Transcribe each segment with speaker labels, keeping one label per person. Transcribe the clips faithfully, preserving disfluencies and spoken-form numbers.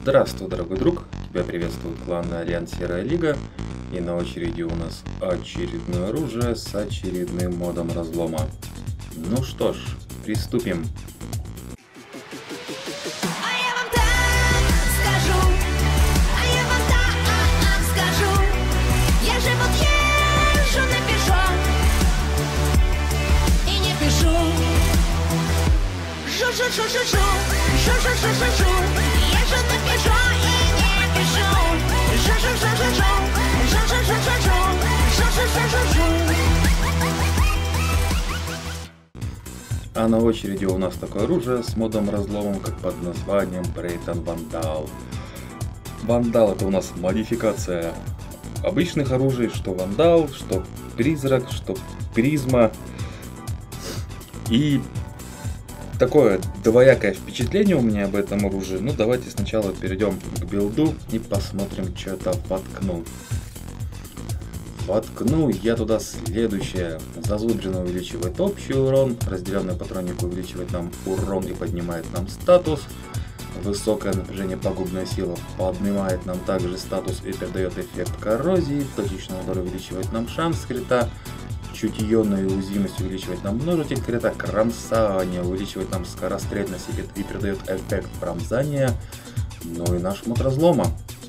Speaker 1: Здравствуй, дорогой друг! Тебя приветствует клан Альянс Серая Лига. И на очереди у нас очередное оружие с очередным модом разлома. Ну что ж, приступим.
Speaker 2: Шу-шу-шу-шу-шу, шу-шу-шу-шу-шу, я же напишу и не пишу. Шу-шу-шу-шу-шу, шу-шу-шу-шу-шу, шу-шу-шу-шу-шу.
Speaker 1: А на очереди у нас такое оружие с модом разломом, как под названием Брейтон Вандал. Вандал — это у нас модификация обычных оружий, что Вандал, что Призрак, что Призма. И такое двоякое впечатление у меня об этом оружии. Ну, давайте сначала перейдем к билду и посмотрим, что это воткнул. Воткнул я туда следующее. Зазубрина увеличивает общий урон, разделенный патроник увеличивает нам урон и поднимает нам статус. Высокое напряжение, пагубная сила поднимает нам также статус и придает эффект коррозии. Точечный удар увеличивает нам шанс крита. Чутьеная уязвимость увеличивает нам множитель крита. Кромсание увеличивает нам скорострельность и придает эффект промзания. Ну и наш мод разлома.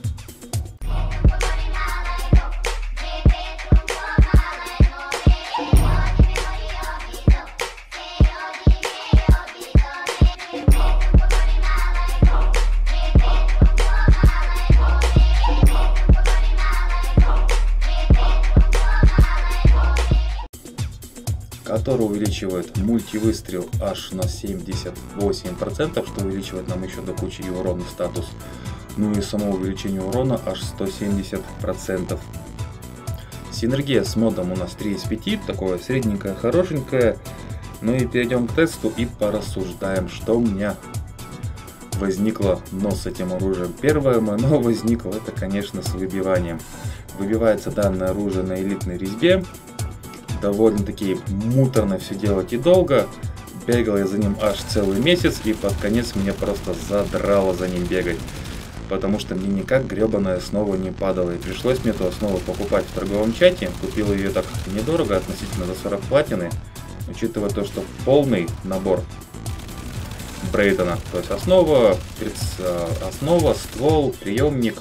Speaker 1: Который увеличивает мультивыстрел аж на семьдесят восемь процентов, что увеличивает нам еще до кучи и урон статус. Ну и само увеличение урона аж сто семьдесят процентов. Синергия с модом у нас три из пяти, такое средненькое, хорошенькое. Ну и перейдем к тесту и порассуждаем, что у меня возникло но с этим оружием. Первое мое но возникло, это, конечно, с выбиванием. Выбивается данное оружие на элитной резьбе. Довольно-таки муторно все делать и долго. Бегал я за ним аж целый месяц, и под конец меня просто задрало за ним бегать. Потому что мне никак гребаная основа не падала. И пришлось мне эту основу покупать в торговом чате. Купил ее так недорого, относительно за сорок платины. Учитывая то, что полный набор Брейтона, то есть основа, основа, ствол, приемник,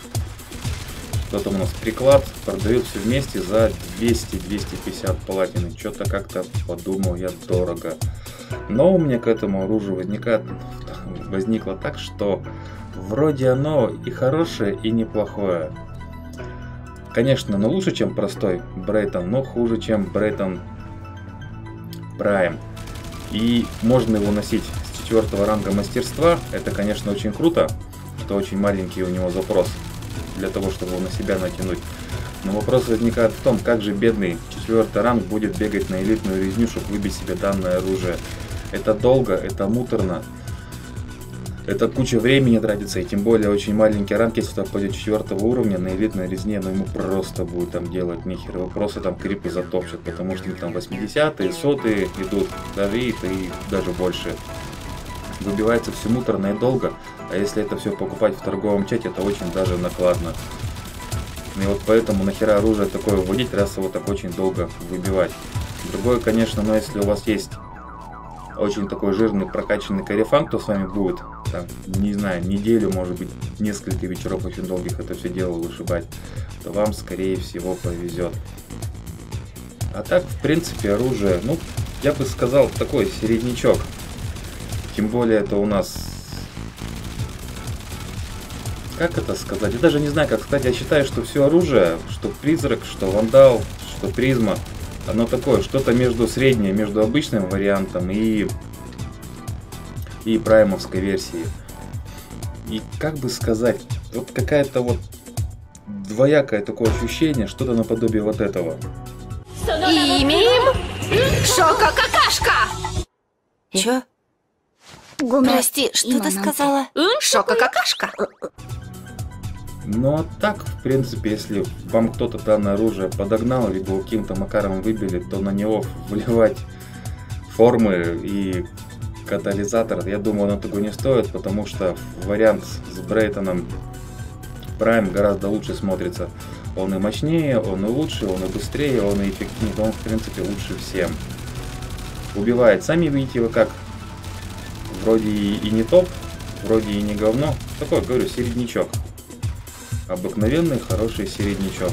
Speaker 1: что там у нас, приклад, продают все вместе за двести — двести пятьдесят платины. Что-то как-то подумал я дорого. Но у меня к этому оружию возникает, возникло так, что вроде оно и хорошее, и неплохое. Конечно, оно лучше, чем простой Брейтон, но хуже, чем Брейтон Prime. И можно его носить с четвертого ранга мастерства. Это, конечно, очень круто, что очень маленький у него запрос для того, чтобы его на себя натянуть. Но вопрос возникает в том, как же бедный четвертый ранг будет бегать на элитную резню, чтобы выбить себе данное оружие. Это долго, это муторно, это куча времени тратится, и тем более очень маленький ранг, если туда пойдет четвертого уровня на элитной резне, но ему просто будет там делать нехер, его просто там крипы затопчут, потому что там восьмидесятые, сотые идут, даже и, и даже больше. Выбивается все муторно и долго, а если это все покупать в торговом чате, это очень даже накладно. И вот поэтому нахера оружие такое вводить, раз его так очень долго выбивать. Другое, конечно, но если у вас есть очень такой жирный прокачанный карифан, то с вами будет, там, не знаю, неделю, может быть, несколько вечеров очень долгих это все дело вышибать, то вам, скорее всего, повезет. А так, в принципе, оружие, ну, я бы сказал, такой середнячок. Тем более это у нас, как это сказать, я даже не знаю как сказать, я считаю, что все оружие, что Призрак, что Вандал, что Призма, оно такое, что-то между среднее, между обычным вариантом и, и праймовской версией. И как бы сказать, вот какая-то вот двоякое такое ощущение, что-то наподобие вот этого.
Speaker 3: И имеем Шока-какашка! Чё? Прости, что ты сказала? Шока-какашка!
Speaker 1: Ну а так, в принципе, если вам кто-то данное оружие подогнал, либо каким-то макаром выбили, то на него вливать формы и катализатор. Я думаю, он того не стоит, потому что вариант с Брейтоном Prime гораздо лучше смотрится. Он и мощнее, он и лучше, он и быстрее, он и эффективнее, он в принципе лучше всем. Убивает, сами видите вы как. Вроде и не топ, вроде и не говно. Такой, говорю, середнячок. Обыкновенный, хороший середнячок.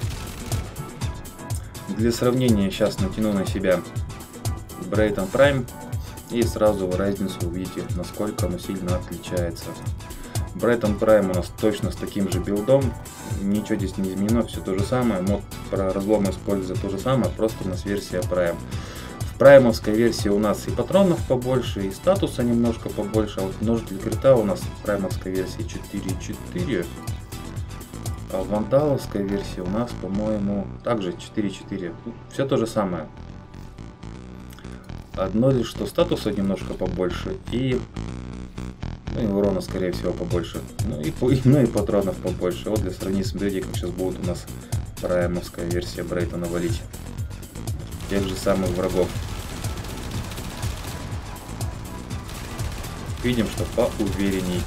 Speaker 1: Для сравнения сейчас натяну на себя Брейton Prime и сразу разницу увидите, насколько оно сильно отличается. Брейton Prime у нас точно с таким же билдом, ничего здесь не изменено, все то же самое, мод про разлом используется то же самое, просто у нас версия Prime. В праймовской версии у нас и патронов побольше, и статуса немножко побольше, а вот нож для крита у нас в праймовской версии четыре четыре, а в вандаловской версии у нас, по-моему, также четыре четыре. Все то же самое. Одно лишь, что статуса немножко побольше, и, ну, и урона, скорее всего, побольше. Ну и, ну и патронов побольше. Вот для сравнения, смотрите, как сейчас будет у нас праймовская версия Брейтона валить. Тех же самых врагов. Видим, что поуверенней.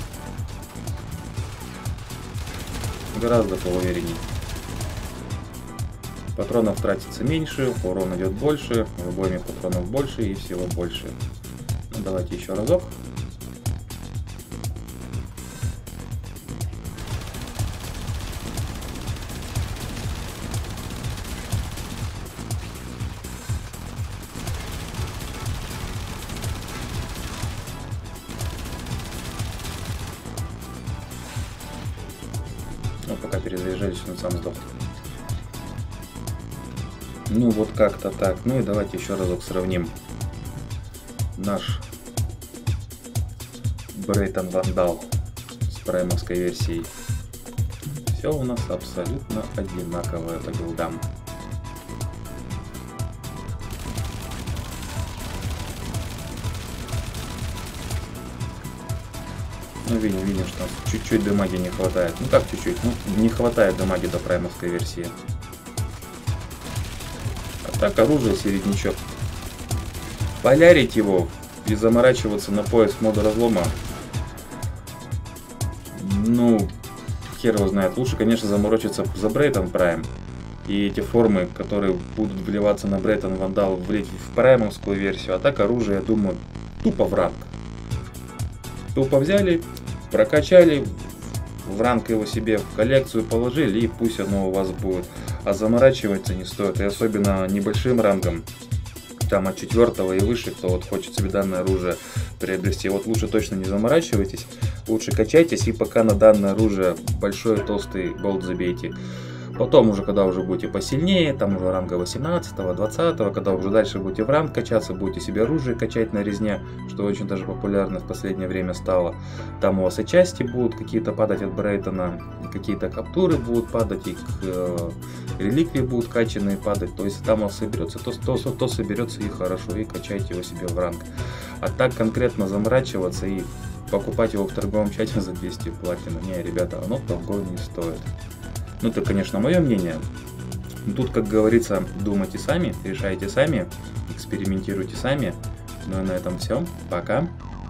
Speaker 1: Гораздо поуверенней. Патронов тратится меньше, урон идет больше, в обойме патронов больше и всего больше. Ну, давайте еще разок. Ну, пока перезаряжались, он сам сдох. Ну, вот как-то так. Ну и давайте еще разок сравним наш Брейton Vandal с праймовской версией. Все у нас абсолютно одинаковое по билдам. Ну, видим, видим, что чуть-чуть дамаги не хватает. Ну, как чуть-чуть? Ну, не хватает дамаги до праймовской версии. А так, оружие середнячок. Полярить его и заморачиваться на поиск мода разлома, ну, хер его знает. Лучше, конечно, заморочиться за Брейton Prime. И эти формы, которые будут вливаться на Брейton Vandal, влить в праймовскую версию. А так, оружие, я думаю, тупо в ранг. Тупо взяли, прокачали, в ранг его себе в коллекцию положили, и пусть оно у вас будет. А заморачиваться не стоит, и особенно небольшим рангом, там от четвертого и выше, кто вот хочет себе данное оружие приобрести. Вот лучше точно не заморачивайтесь, лучше качайтесь, и пока на данное оружие большой толстый болт забейте. Потом уже, когда уже будете посильнее, там уже ранга восемнадцатого, двадцатого, когда уже дальше будете в ранг качаться, будете себе оружие качать на резне, что очень даже популярно в последнее время стало. Там у вас и части будут какие-то падать от Брейтона, какие-то каптуры будут падать, и э, реликвии будут качанные падать. То есть там у вас соберется, то, то, то соберется и хорошо, и качайте его себе в ранг. А так конкретно заморачиваться и покупать его в торговом чате за двести платина, не, ребята, оно того не стоит. Ну, это, конечно, мое мнение. Тут, как говорится, думайте сами, решайте сами, экспериментируйте сами. Ну и на этом все. Пока.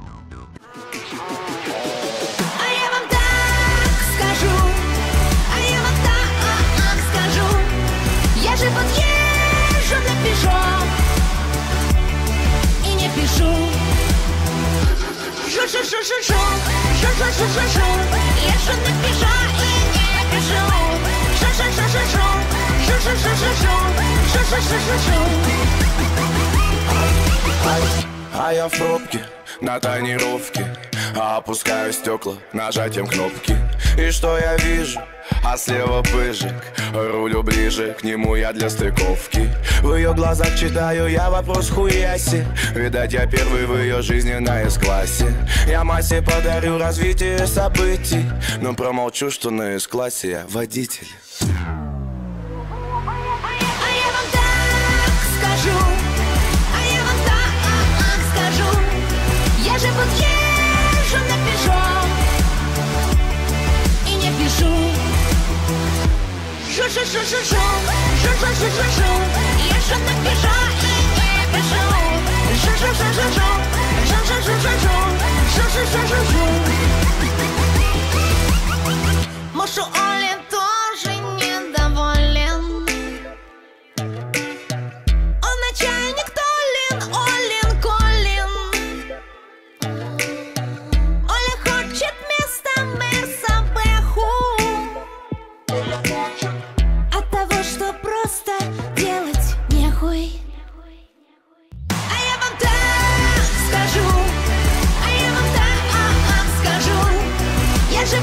Speaker 4: А я в пробке, на тонировке, опускаю стекла нажатием кнопки. И что я вижу? А слева пыжик, рулю ближе, к нему я для стыковки. В ее глазах читаю я вопрос хуяси. Видать, я первый в ее жизни на С-классе. Я массе подарю развитие событий, но промолчу, что на С-классе я водитель.
Speaker 2: Я же подъезжу на Пежо и не пишу. Жу-жу-жу-жу-жу, жу-жу-жу-жу-жу. Езжу на Пежо и не пишу. Жу-жу-жу-жу-жу, жу-жу-жу-жу.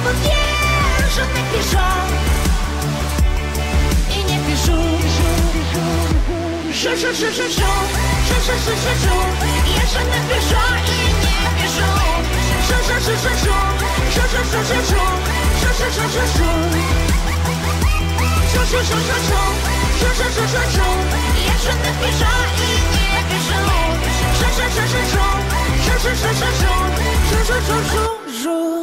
Speaker 2: подъезжу, напишу. И не пишу. Шу-шу-шу-шу-шу, шу-шу-шу-шу-шу. Я же напишу и не пишу. Шу-шу-шу-шу-шу, шу-шу-шу-шу-шу, шу-шу-шу-шу-шу. Шу-шу-шу-шу-шу, шу-шу-шу-шу-шу. Я же напишу и не пишу. Шу-шу-шу-шу-шу, шу-шу-шу-шу-шу, шу-шу-шу-шу-шу.